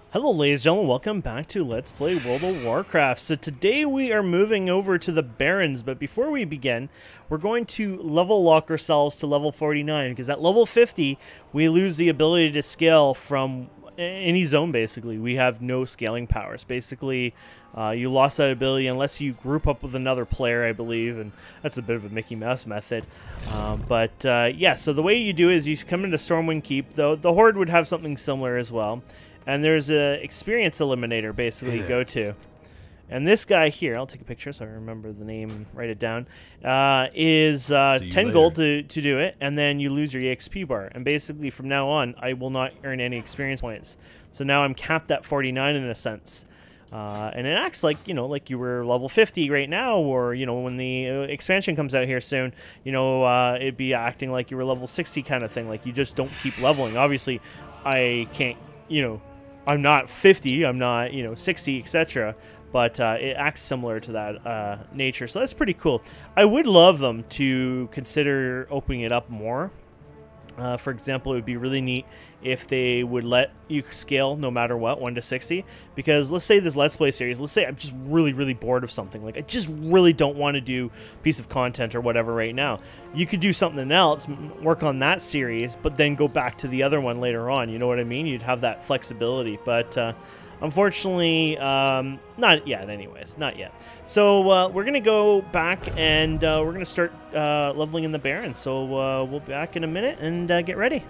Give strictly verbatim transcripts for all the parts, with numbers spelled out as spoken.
Hello ladies and gentlemen, welcome back to Let's Play World of Warcraft. So today we are moving over to the Barrens, but before we begin, we're going to level lock ourselves to level forty-nine, because at level fifty, we lose the ability to scale from any zone basically. We have no scaling powers. Basically, uh, you lost that ability unless you group up with another player, I believe, and that's a bit of a Mickey Mouse method. Um, but uh, yeah, so the way you do is you come into Stormwind Keep, though the Horde would have something similar as well. And there's a experience eliminator basically you go to. And this guy here, I'll take a picture so I remember the name and write it down, uh, is uh, ten later. gold to, to do it, and then you lose your E X P bar. And basically from now on, I will not earn any experience points. So now I'm capped at forty-nine in a sense. Uh, and it acts like, you know, like you were level fifty right now, or, you know, when the uh, expansion comes out here soon, you know, uh, it'd be acting like you were level sixty kind of thing. Like you just don't keep leveling. Obviously, I can't, you know, I'm not fifty, I'm not, you know, sixty, et cetera. But uh, it acts similar to that uh, nature, so that's pretty cool. I would love them to consider opening it up more. Uh, for example, it would be really neat if they would let you scale no matter what, one to sixty. Because let's say this Let's Play series, let's say I'm just really, really bored of something. Like, I just really don't want to do a piece of content or whatever right now. You could do something else, work on that series, but then go back to the other one later on. You know what I mean? You'd have that flexibility. But uh, unfortunately, um, not yet anyways. Not yet. So uh, we're going to go back and uh, we're going to start uh, leveling in the Barrens. So uh, we'll be back in a minute and uh, get ready.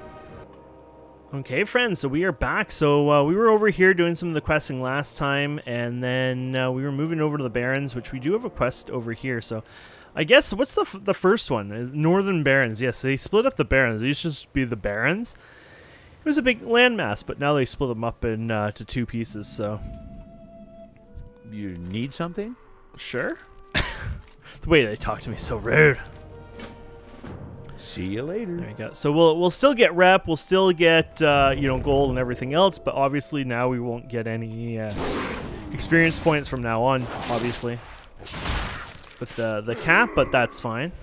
Okay, friends, so we are back. So uh, we were over here doing some of the questing last time, and then uh, we were moving over to the Barrens, which we do have a quest over here. So I guess, what's the, f the first one? Northern Barrens. Yes, they split up the Barrens. They used to just be the Barrens. It was a big landmass, but now they split them up in uh, to two pieces, so... You need something? Sure. The way they talk to me is so rude. See you later. There you go. So we'll we'll still get rep, we'll still get uh, you know, gold and everything else, but obviously now we won't get any uh, experience points from now on, obviously, with the the cap, but that's fine.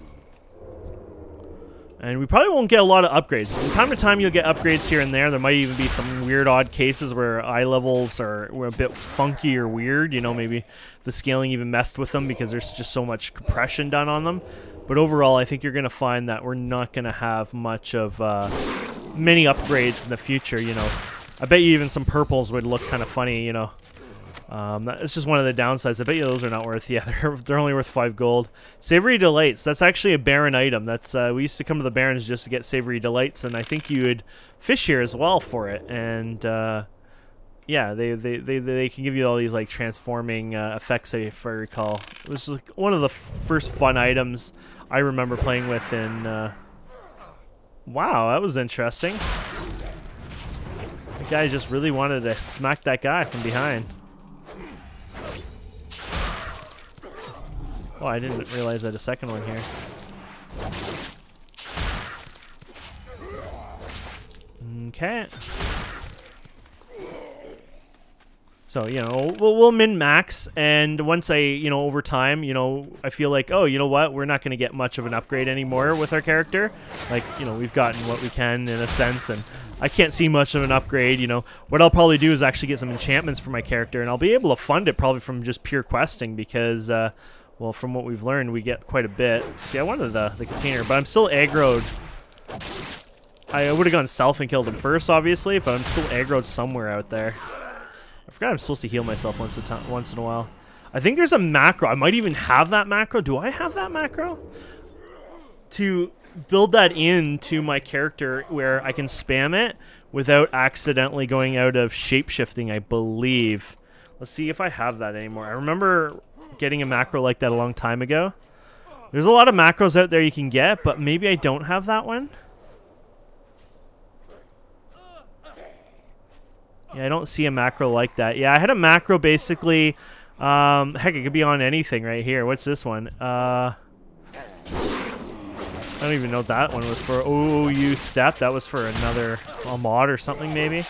And we probably won't get a lot of upgrades. From time to time you'll get upgrades here and there. There might even be some weird odd cases where eye levels are were a bit funky or weird. You know, maybe the scaling even messed with them because there's just so much compression done on them. But overall, I think you're going to find that we're not going to have much of uh, many upgrades in the future, you know. I bet you even some purples would look kind of funny, you know. Um, that's just one of the downsides. I bet you those are not worth, yeah, they're, they're only worth five gold. Savory Delights, that's actually a Baron item. That's uh, we used to come to the Barrens just to get Savory Delights, and I think you would fish here as well for it. And uh, yeah, they, they, they, they can give you all these like transforming uh, effects, if I recall. It was like one of the f first fun items I remember playing with in... Uh... Wow, that was interesting. The guy just really wanted to smack that guy from behind. Oh, I didn't realize I had a second one here. Okay. So, you know, we'll, we'll min-max, and once I, you know, over time, you know, I feel like, oh, you know what, we're not going to get much of an upgrade anymore with our character. Like, you know, we've gotten what we can in a sense, and I can't see much of an upgrade, you know. What I'll probably do is actually get some enchantments for my character, and I'll be able to fund it probably from just pure questing because, uh, well, from what we've learned, we get quite a bit. See, I wanted the, the container, but I'm still aggroed. I would have gone south and killed him first, obviously, but I'm still aggroed somewhere out there. I forgot I'm supposed to heal myself once a time, once in a while. I think there's a macro. I might even have that macro. Do I have that macro? To build that into my character where I can spam it without accidentally going out of shape-shifting, I believe. Let's see if I have that anymore. I remember getting a macro like that a long time ago. There's a lot of macros out there you can get, but maybe I don't have that one. Yeah, I don't see a macro like that. Yeah, I had a macro basically. Um, heck, it could be on anything right here. What's this one? Uh, I don't even know what that one was for. Oh, you step. That was for another a mod or something, maybe.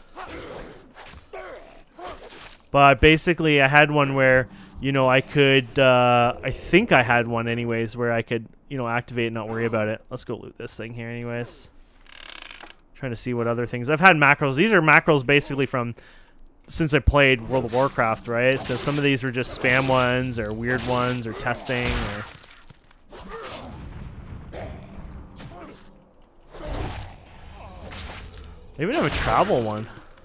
But basically, I had one where, you know, I could. Uh, I think I had one anyways where I could, you know, activate and not worry about it. Let's go loot this thing here, anyways. Trying to see what other things. I've had macros. These are macros basically from since I played World of Warcraft, right? So some of these were just spam ones or weird ones or testing or... They even have a travel one.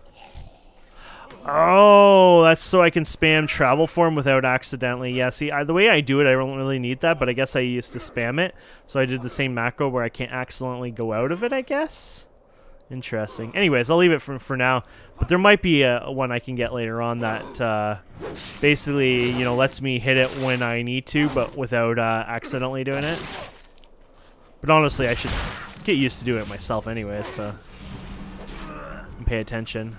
Oh, that's so I can spam travel form without accidentally. Yeah, see, I, the way I do it, I don't really need that, but I guess I used to spam it. So I did the same macro where I can't accidentally go out of it, I guess. Interesting. Anyways, I'll leave it for, for now. But there might be a, one I can get later on that uh, basically, you know, lets me hit it when I need to, but without uh, accidentally doing it. But honestly, I should get used to doing it myself anyways, so... And pay attention.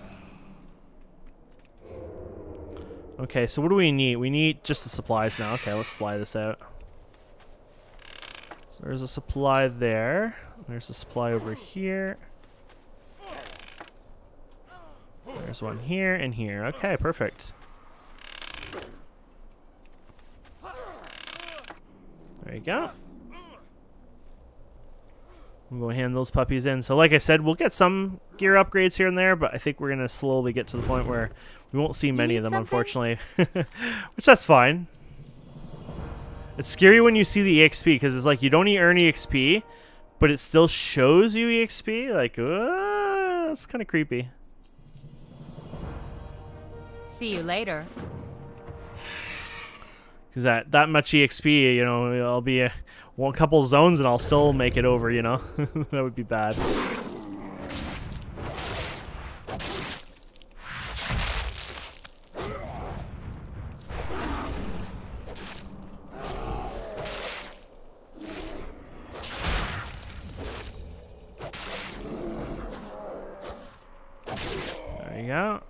Okay, so what do we need? We need just the supplies now. Okay, let's fly this out. So there's a supply there. There's a supply over here. There's one here and here. Okay, perfect. There you go. I'm going to hand those puppies in. So like I said, we'll get some gear upgrades here and there, but I think we're going to slowly get to the point where we won't see many of them, something? Unfortunately. Which, that's fine. It's scary when you see the E X P, because it's like you don't earn E X P, but it still shows you E X P. Like, uh, that's kind of creepy. See you later. Because that, that much E X P, you know, I'll be a, one couple zones and I'll still make it over, you know? That would be bad. There you go.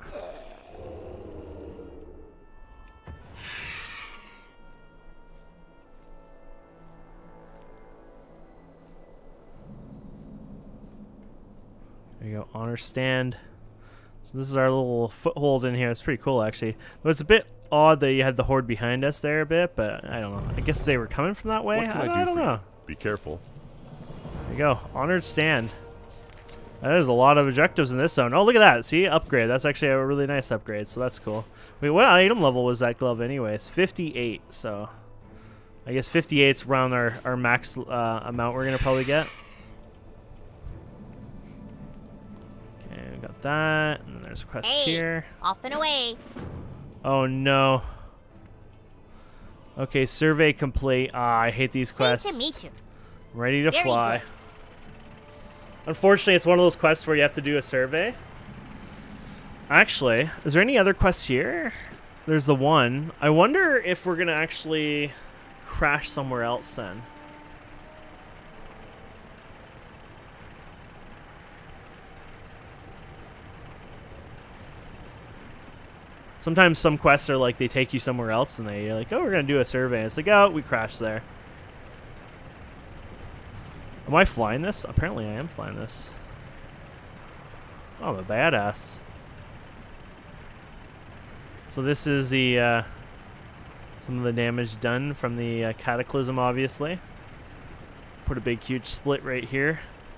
There you go, honor stand. So this is our little foothold in here. It's pretty cool, actually. Though it's a bit odd that you had the horde behind us there a bit, but I don't know. I guess they were coming from that way. What can I, I, do I don't for know. You? Be careful. There you go, honored stand. That is a lot of objectives in this zone. Oh, look at that. See, upgrade. That's actually a really nice upgrade, so that's cool. Wait, what item level was that glove anyways? fifty-eight, so I guess fifty-eight's around our, our max uh, amount we're going to probably get. Okay, we got that, and there's a quest hey, here. Off and away. Oh, no. Okay, survey complete. Ah, I hate these quests. Nice to meet you. Ready to Very fly. good. Unfortunately, it's one of those quests where you have to do a survey. Actually, is there any other quests here? There's the one. I wonder if we're going to actually crash somewhere else then. Sometimes some quests are like they take you somewhere else and they're like, oh, we're going to do a survey. And it's like, oh, we crashed there. Am I flying this? Apparently I am flying this. Oh, I'm a badass. So this is the uh, some of the damage done from the uh, Cataclysm, obviously. Put a big, huge split right here.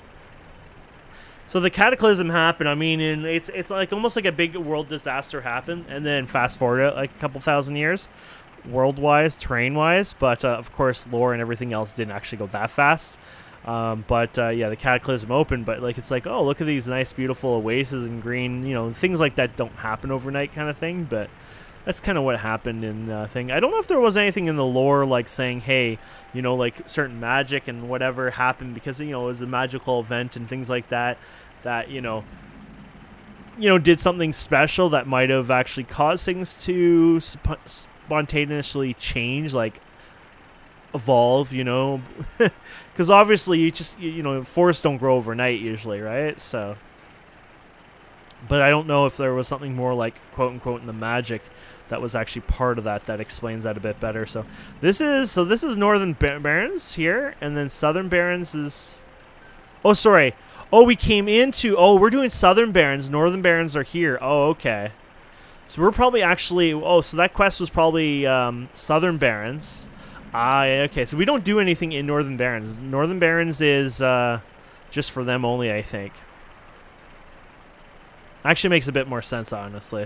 So the Cataclysm happened. I mean, and it's it's like almost like a big world disaster happened, and then fast forward it like a couple thousand years, world-wise, terrain-wise. But uh, of course, lore and everything else didn't actually go that fast. Um, but uh, yeah, the Cataclysm opened, but like it's like, oh, look at these nice, beautiful oases and green, you know, things like that don't happen overnight, kind of thing. But that's kind of what happened in uh, thing. I don't know if there was anything in the lore like saying, hey, you know, like certain magic and whatever happened because you know it was a magical event and things like that, that you know, you know, did something special that might have actually caused things to sp spontaneously change, like. Evolve, you know, because obviously you just you, you know forests don't grow overnight usually, right? So, but I don't know if there was something more like quote unquote in the magic that was actually part of that that explains that a bit better. So this is so this is Northern Barrens here, and then Southern Barrens is. Oh, sorry. Oh, we came into. Oh, we're doing Southern Barrens. Northern Barrens are here. Oh, okay. So we're probably actually. Oh, so that quest was probably um, Southern Barrens. Ah, okay. So we don't do anything in Northern Barrens. Northern Barrens is uh, just for them only, I think. Actually makes a bit more sense, honestly. I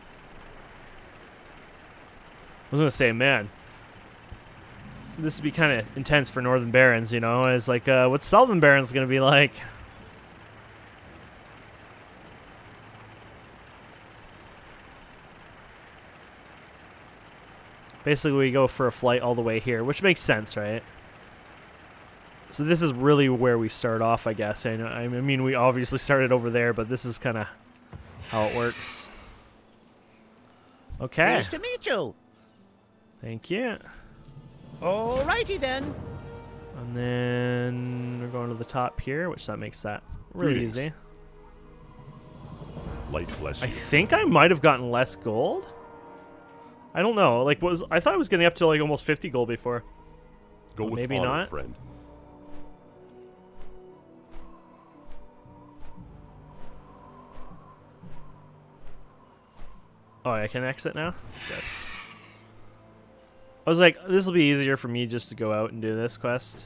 was gonna say, man, this would be kind of intense for Northern Barons, you know? It's like, uh, what's Southern Barons gonna be like? Basically, we go for a flight all the way here, which makes sense, right? So this is really where we start off, I guess. I know. I mean, we obviously started over there, but this is kind of how it works. Okay. Nice to meet you. Thank you. Alrighty then. And then we're going to the top here, which that makes that really Greetings. easy. Light bless I you. think I might have gotten less gold. I don't know. Like, was I thought I was getting up to like almost fifty gold before. Go with maybe honor, not. friend. Oh, I can exit now? Good. I was like, this will be easier for me just to go out and do this quest.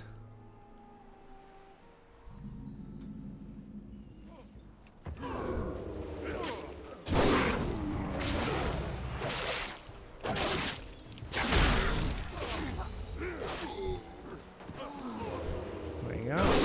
There you go.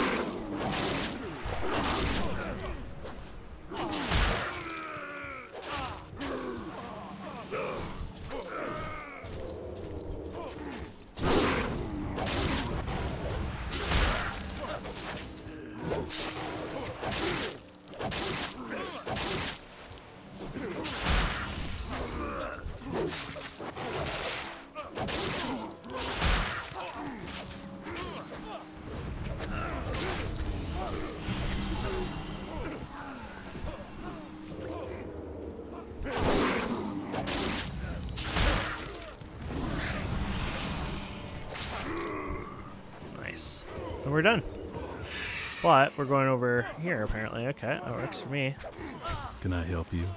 Nice. And we're done. But we're going over here, apparently. Okay, that works for me. Can I help you?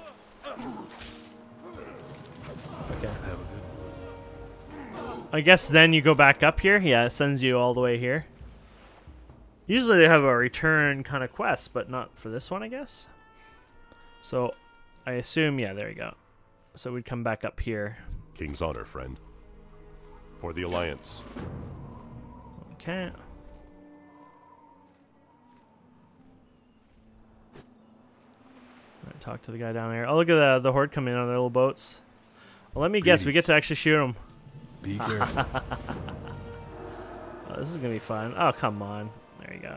Okay. Have a good I guess then you go back up here. Yeah, it sends you all the way here. Usually they have a return kind of quest, but not for this one, I guess. So I assume, yeah, there you go. So we'd come back up here. King's honor, friend. For the Alliance. Okay. Alright, talk to the guy down there. Oh, look at the, the horde coming in on their little boats. Well, let me guess, we get to actually shoot them. Be careful. Oh, this is gonna be fun. Oh, come on. There you go.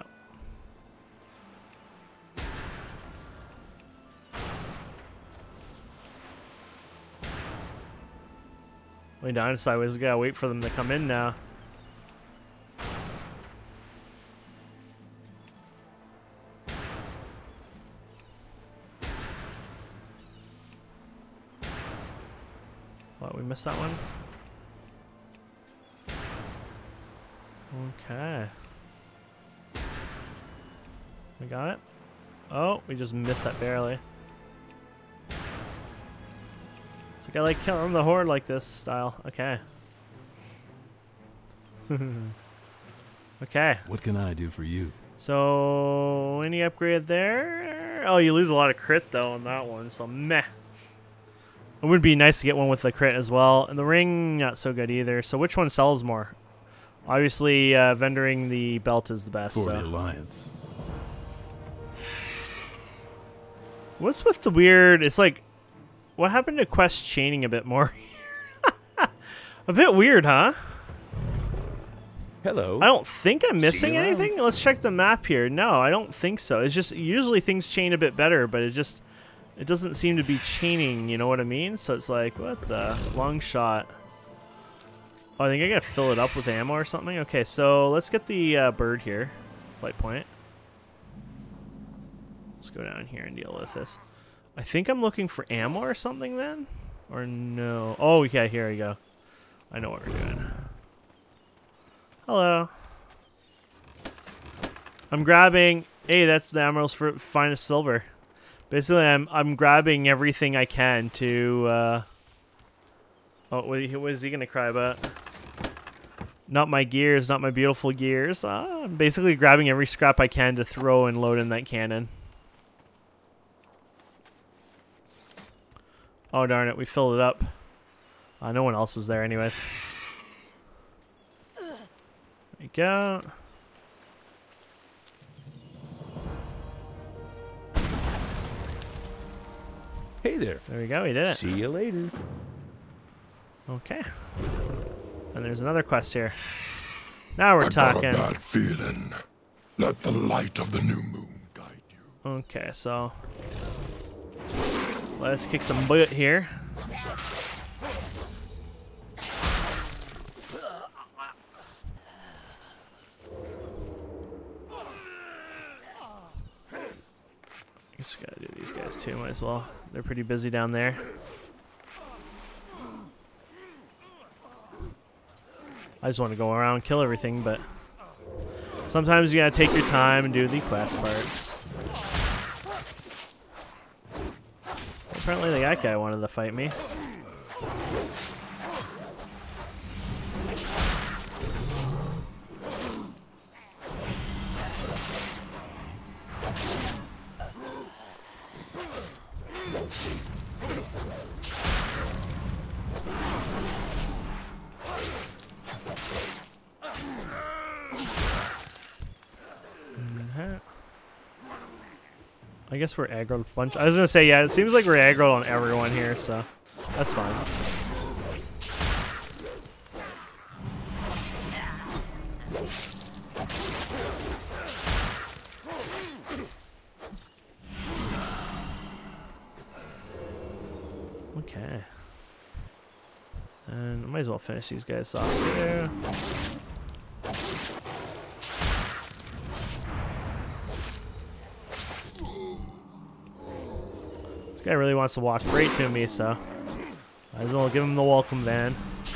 Way down sideways. We gotta wait for them to come in now. What, we missed that one? Okay. We got it? Oh, we just missed that barely. So I gotta like kill them the horde like this style. Okay. Okay. What can I do for you? So any upgrade there? Oh, you lose a lot of crit though on that one, so meh. It would be nice to get one with the crit as well. And the ring, not so good either. So which one sells more? Obviously, uh, vendoring the belt is the best. For so. the Alliance. What's with the weird? It's like, what happened to quest chaining a bit more? A bit weird, huh? Hello. I don't think I'm missing you around. anything. Let's check the map here. No, I don't think so. It's just usually things chain a bit better, but it just it doesn't seem to be chaining. You know what I mean? So it's like, what the long shot. Oh, I think I gotta fill it up with ammo or something. Okay, so let's get the uh, bird here. Flight point. Let's go down here and deal with this. I think I'm looking for ammo or something then? Or no? Oh, yeah, here we go. I know what we're doing. Hello. I'm grabbing... Hey, that's the Emerald's for finest silver. Basically, I'm I'm grabbing everything I can to... Uh... Oh, what, what is he going to cry about? Not my gears, not my beautiful gears. Uh, I'm basically grabbing every scrap I can to throw and load in that cannon. Oh, darn it. We filled it up. Uh, no one else was there anyways. There we go. Hey there. There we go. We did it. See you later. Okay. And there's another quest here. Now we're I talking. got a bad feeling. Let the light of the new moon guide you. Okay, so let's kick some butt here. Guess we gotta do these guys too, might as well. They're pretty busy down there. I just want to go around and kill everything, but sometimes you gotta take your time and do the quest parts. Apparently the that guy wanted to fight me. I guess we're aggroed a bunch. I was gonna say, yeah, it seems like we're aggroed on everyone here, so that's fine. Okay. And I might as well finish these guys off too. Guy really wants to walk right to me, so might as well give him the welcome van.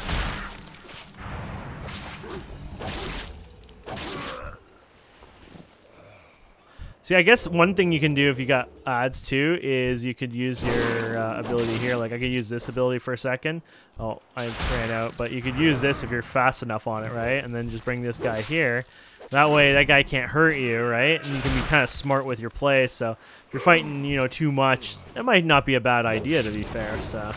See, I guess one thing you can do if you got odds too is you could use your uh, ability here. Like I could use this ability for a second. Oh, I ran out, but you could use this if you're fast enough on it, right? And then just bring this guy here. That way, that guy can't hurt you, right? And you can be kind of smart with your play. So, if you're fighting, you know, too much, it might not be a bad idea, to be fair. So,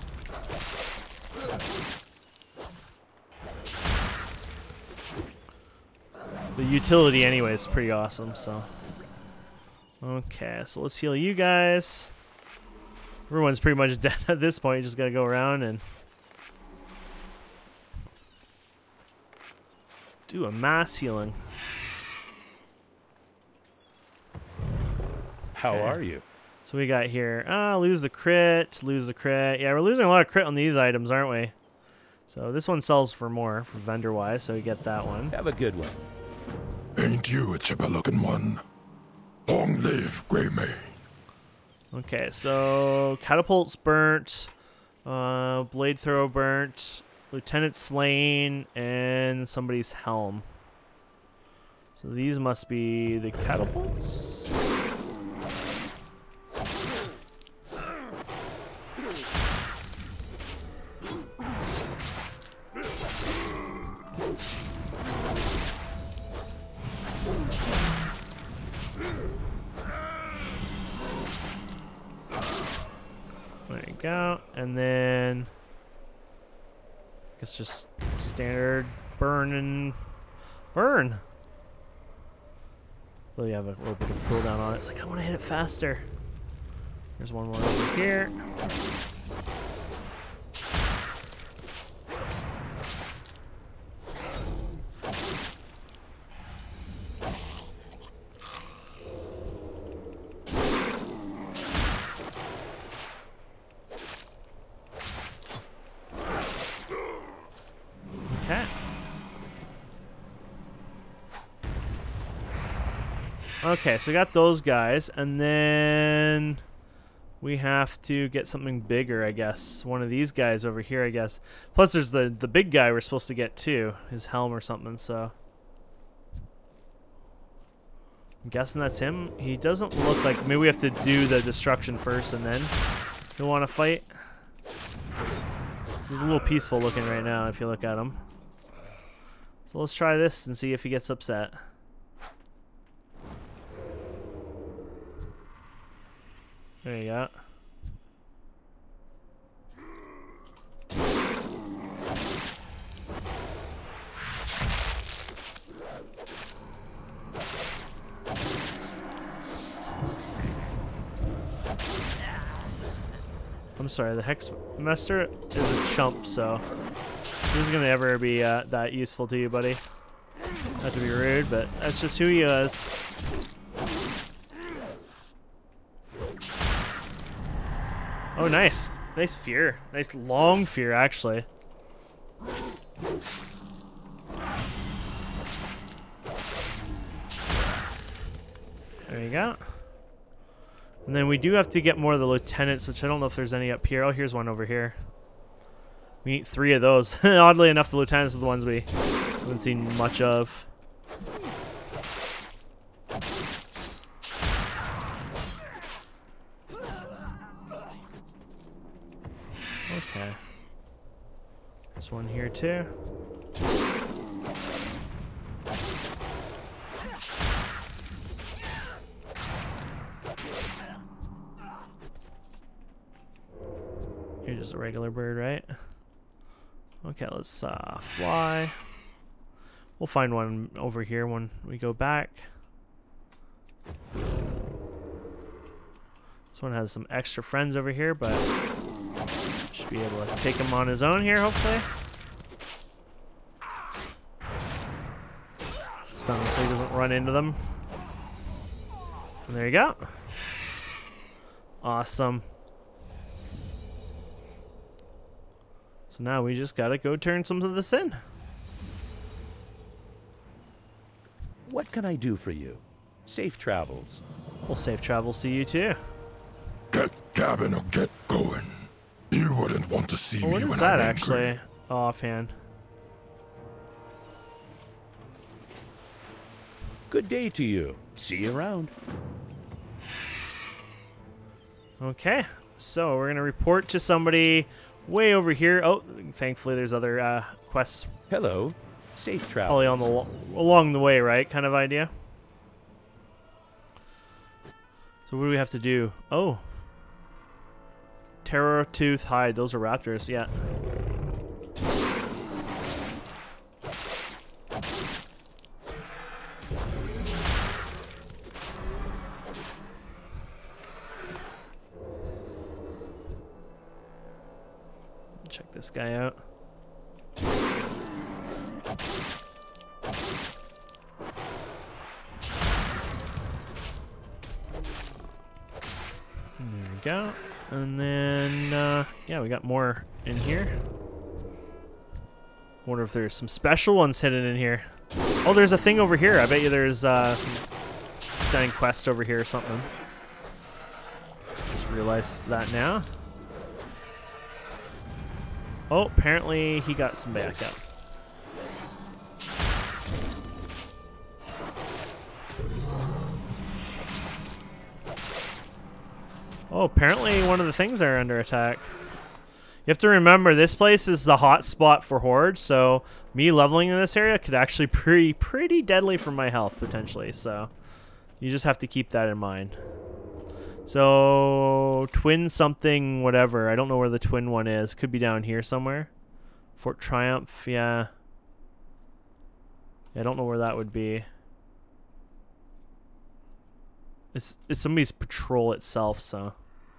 the utility, anyway, is pretty awesome. So, okay, so let's heal you guys. Everyone's pretty much dead at this point. You just gotta go around and do a mass healing. How Okay. are you? So we got here, ah, lose the crit, lose the crit. Yeah, we're losing a lot of crit on these items, aren't we? So this one sells for more, for vendor-wise, so we get that one. Have a good one. Ain't you a chipper-looking one? Long live Greymane. Okay, so catapult's burnt, uh, blade throw burnt, lieutenant slain, and somebody's helm. So these must be the catapults. There you go, and then I guess just standard burn and burn. Though you have a little bit of cooldown on it. It's like I want to hit it faster. There's one more over here. Okay. Okay, so we got those guys, and then we have to get something bigger, I guess. One of these guys over here, I guess. Plus, there's the the big guy we're supposed to get too, his helm or something. So I'm guessing that's him. He doesn't look like. Maybe we have to do the destruction first, and then you want to fight. He's a little peaceful looking right now if you look at him. So let's try this and see if he gets upset. There you go. I'm sorry, the Hexmaster is a chump, so this is gonna ever be uh, that useful to you, buddy. Not to be rude, but that's just who he is. Oh, nice. Nice fear. Nice long fear, actually. There you go. And then we do have to get more of the lieutenants, which I don't know if there's any up here. Oh, here's one over here. We need three of those. Oddly enough, the lieutenants are the ones we haven't seen much of. Okay. There's one here too. You're just a regular bird, right? Okay, let's uh, fly. We'll find one over here when we go back. This one has some extra friends over here, but should be able to take him on his own here, hopefully. Stun him so he doesn't run into them. And there you go. Awesome. So now we just gotta go turn some of this in. What can I do for you? Safe travels. Well, safe travels to you too. Get gabbing or get going. You wouldn't want to see Well, what me is when that I'm actually? angry. Offhand. Good day to you. See you around. Okay, so we're gonna report to somebody way over here. Oh, thankfully there's other uh, quests Hello. Safe travels. probably on the lo along the way, right? Kind of idea. So what do we have to do? Oh, Terror Tooth Hide. Those are raptors. Yeah. Check this guy out. There we go. And then, uh, yeah, we got more in here. Wonder if there's some special ones hidden in here. Oh, there's a thing over here. I bet you there's uh, some sending quest over here or something. Just realized that now. Oh, apparently he got some backup. Oh, apparently one of the things are under attack. You have to remember, this place is the hot spot for hordes, so me leveling in this area could actually be pretty, pretty deadly for my health, potentially. So you just have to keep that in mind. So, twin something, whatever. I don't know where the twin one is. Could be down here somewhere. Fort Triumph, yeah. I don't know where that would be. It's it's somebody's patrol itself, so.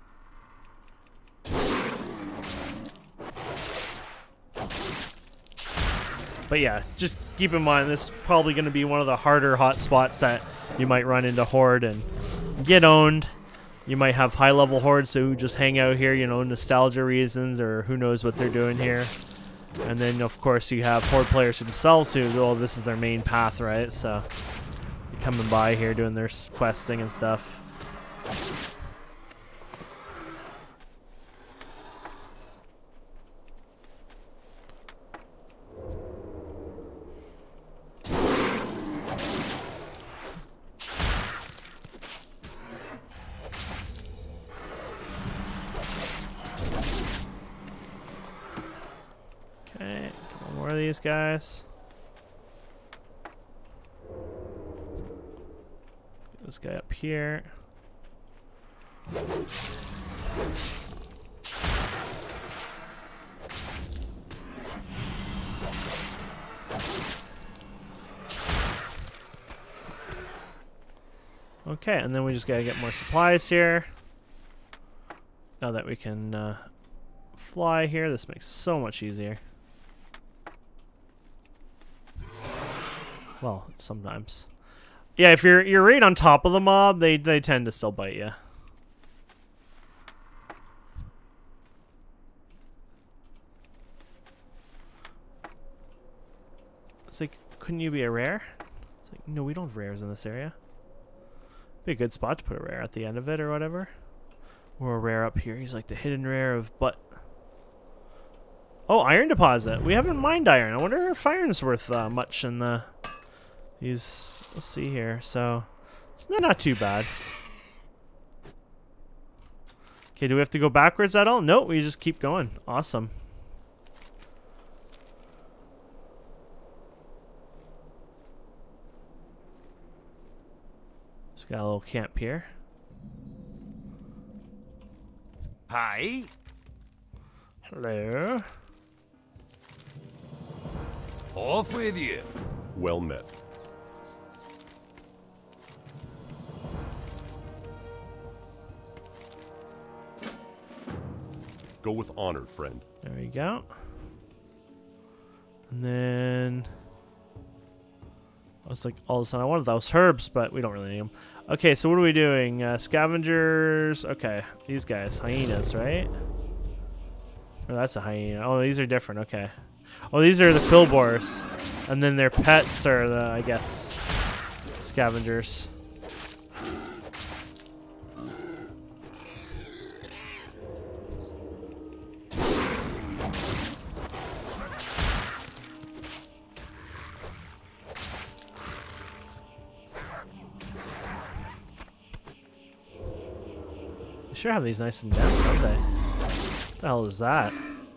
But yeah, just keep in mind, this is probably going to be one of the harder hot spots that you might run into horde and get owned. You might have high-level hordes who just hang out here, you know, nostalgia reasons, or who knows what they're doing here. And then, of course, you have horde players themselves who, oh, this is their main path, right? So, you're coming by here doing their questing and stuff. Okay, a couple more of these guys. Get this guy up here. Okay, and then we just gotta get more supplies here. Now that we can uh, fly here, this makes it so much easier. Well, sometimes. Yeah, if you're you're right on top of the mob, they they tend to still bite you. It's like, couldn't you be a rare? It's like, no, we don't have rares in this area. Be a good spot to put a rare at the end of it or whatever. Or a rare up here. He's like the hidden rare of butt. Oh, iron deposit. We haven't mined iron. I wonder if iron's worth uh, much in the these. Let's see here. So it's not, not too bad. Okay, do we have to go backwards at all? Nope, we just keep going. Awesome. Just got a little camp here. Hi. Hello. Off with you. Well met. Go with honor, friend. There we go. And then I was like, all of a sudden I wanted those herbs, but we don't really need them. Okay, so what are we doing? Uh, scavengers. Okay, these guys, hyenas, right? Oh, that's a hyena. Oh, these are different. Okay. Oh, these are the Quillbores, and then their pets are the, I guess, scavengers. They sure have these nice and dense, don't they? What the hell is that?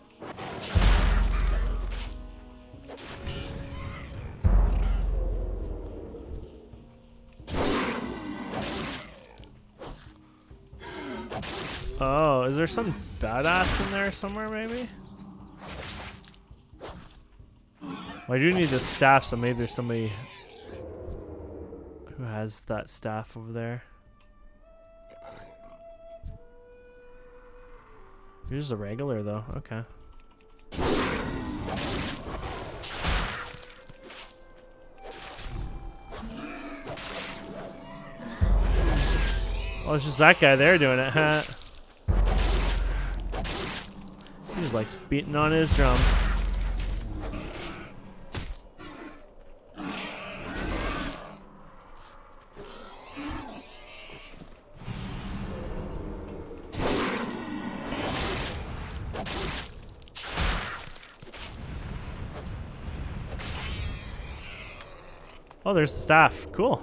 Oh, is there some badass in there somewhere, maybe? Well, I do need the staff, so maybe there's somebody who has that staff over there. You're just a regular, though. Okay. Oh, it's just that guy there doing it, huh? He just likes beating on his drum. Oh, there's the staff. Cool.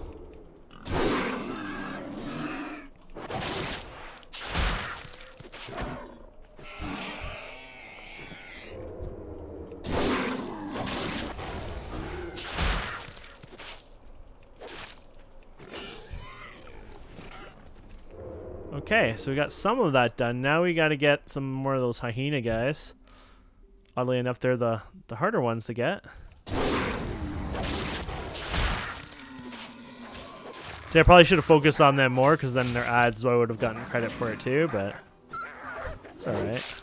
Okay, so we got some of that done. Now we got to get some more of those hyena guys. Oddly enough, they're the, the harder ones to get. See, I probably should have focused on them more, because then their ads, I would have gotten credit for it too, but it's alright.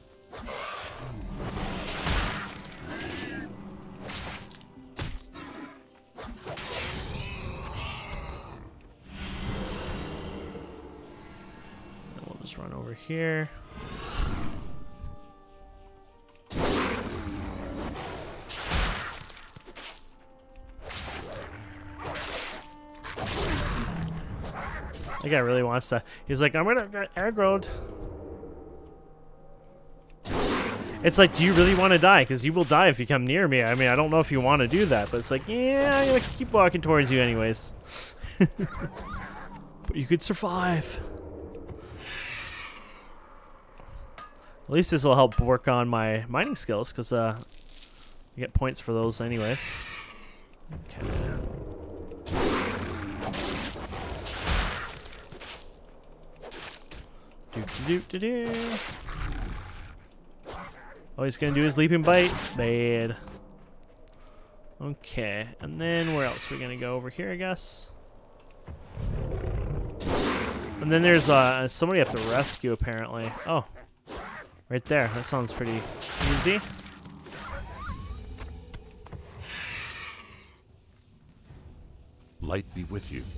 We'll just run over here. That guy really wants to. He's like, I'm gonna get aggroed. It's like, do you really want to die? Because you will die if you come near me. I mean, I don't know if you want to do that, but it's like, yeah, I'm gonna keep walking towards you anyways. But you could survive. At least this will help work on my mining skills, because uh, you get points for those anyways. Okay. Do, do, do, do. Oh, he's gonna do his leaping bite. Bad. Okay, and then where else are we gonna go? Over here, I guess. And then there's uh, somebody you have to rescue, apparently. Oh, right there. That sounds pretty easy. Light be with you.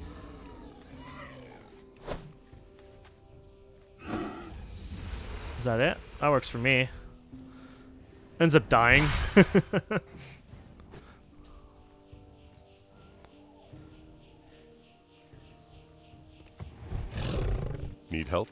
Is that it? That works for me. Ends up dying. Need help?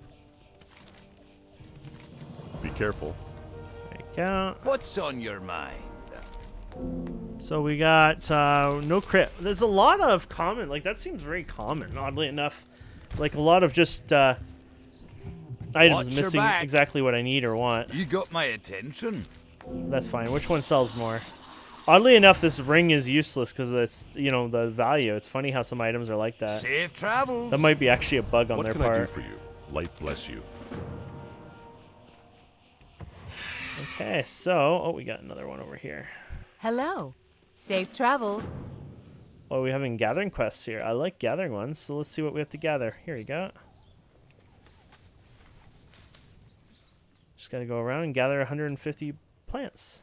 Be careful. There you go. What's on your mind? So we got uh, no crit. There's a lot of common. Like, that seems very common, oddly enough. Like, a lot of just uh, items Watch your missing back. exactly what I need or want. You got my attention. That's fine. Which one sells more? Oddly enough, this ring is useless because it's, you know, the value. It's funny how some items are like that. Safe travels. That might be actually a bug on What their can I do part. for you? Light bless you. Okay, so... Oh, we got another one over here. Hello. Safe travels. Oh, we're having gathering quests here. I like gathering ones, so let's see what we have to gather. Here you go. Just gotta go around and gather one hundred fifty plants.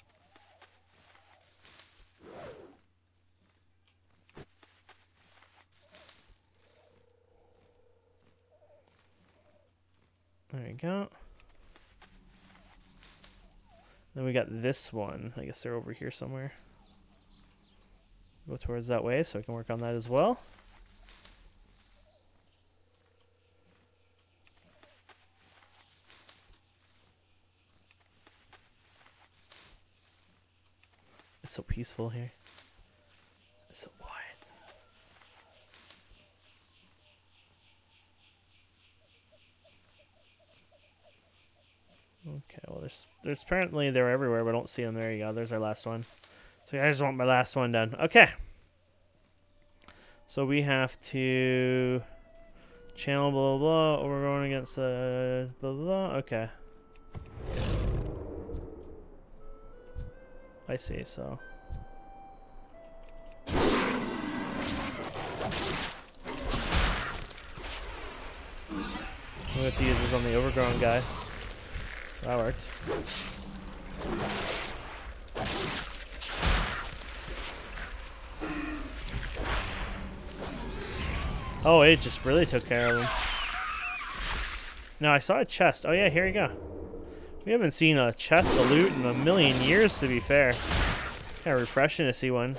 There you go. Then we got this one. I guess they're over here somewhere. Go towards that way so I can work on that as well. It's so peaceful here. It's so quiet. Okay, well, there's there's apparently they're everywhere, but I don't see them. There you go. There's our last one. So I just want my last one done. Okay. So we have to channel blah blah blah. We're going against uh, blah blah blah. Okay. I see. So. We have to use this on the overgrown guy. That worked. Oh, it just really took care of him. Now, I saw a chest. Oh, yeah, here you go. We haven't seen a chest of loot in a million years, to be fair. Kind of refreshing to see one.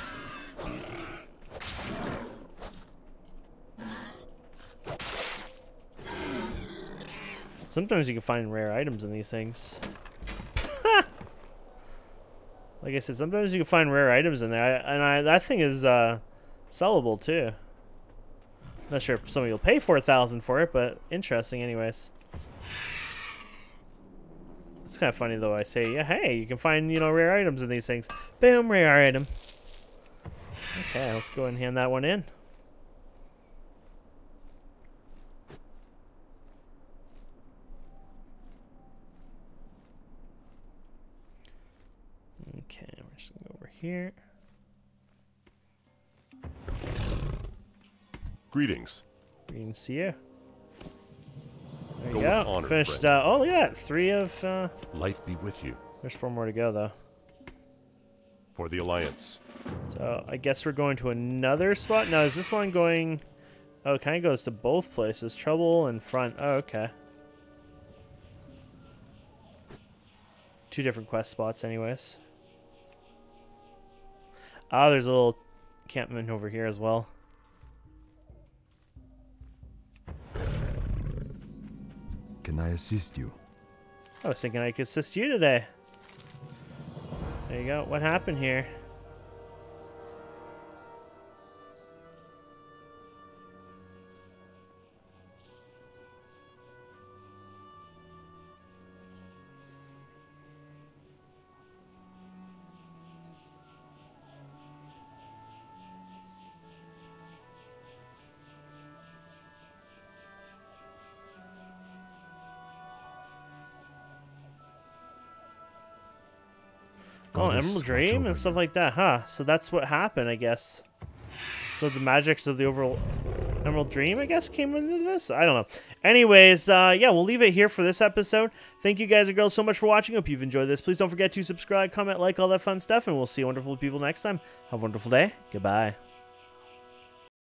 Sometimes you can find rare items in these things. Like I said, sometimes you can find rare items in there, and I, that thing is uh, sellable too. Not sure if somebody will pay four thousand for it, but interesting, anyways. It's kind of funny though. I say, yeah, hey, you can find you know rare items in these things. Boom, rare item. Okay, let's go and hand that one in. Okay, we're just gonna go over here. Greetings. Greetings to you. There Go you with go. honor, Finished. friend. Uh, oh, look at that. Three of. Uh, Light be with you. there's four more to go, though. For the Alliance. So I guess we're going to another spot. Now, is this one going? Oh, it kind of goes to both places. Trouble and front. Oh, okay. Two different quest spots, anyways. Ah, there's a little encampment over here as well. Can I assist you? I was thinking I could assist you today. There you go. What happened here? Oh, Goddess, Emerald watch Dream over and stuff you. like that, huh? So that's what happened, I guess. So the magics of the overall Emerald Dream, I guess, came into this. I don't know. Anyways, uh, yeah, we'll leave it here for this episode. Thank you guys and girls so much for watching. Hope you've enjoyed this. Please don't forget to subscribe, comment, like, all that fun stuff, and we'll see wonderful people next time. Have a wonderful day. Goodbye.